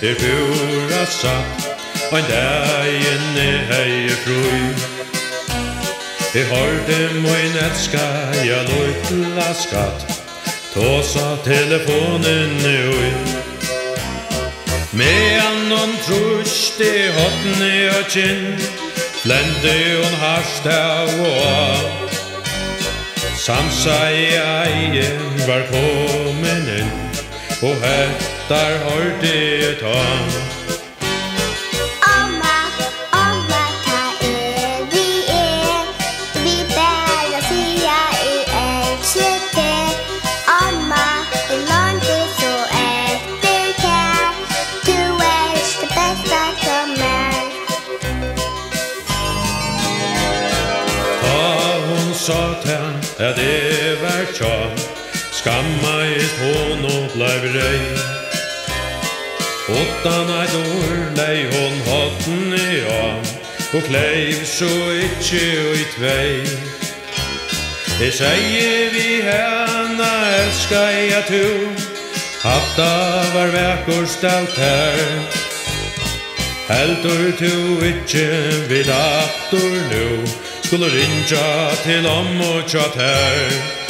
pura satt, og en dag inne hei frui. Jeg hørte min elska, jeg lukla skatt, tåsa telefonen ui. Medan hon trust I hotne og kinn, flende hon harst av og av. Sansa I eien var kommen inn, og hettar hørte jeg ta. Omma, omma, ta vi vi bæra sia I elsker det. Omma, lånte så etter kær, du det bästa som Hon sa til at det var tja, skamma I hon og blei rei. Åttan eit lei hon hotten I av, og kleiv så ikkje I tvei. Jeg sier vi henne elska jeg to, hatta var vekkurst alt her. Heldur tu ikkje vid aftur nu, skulle rinja til om og tjatt her.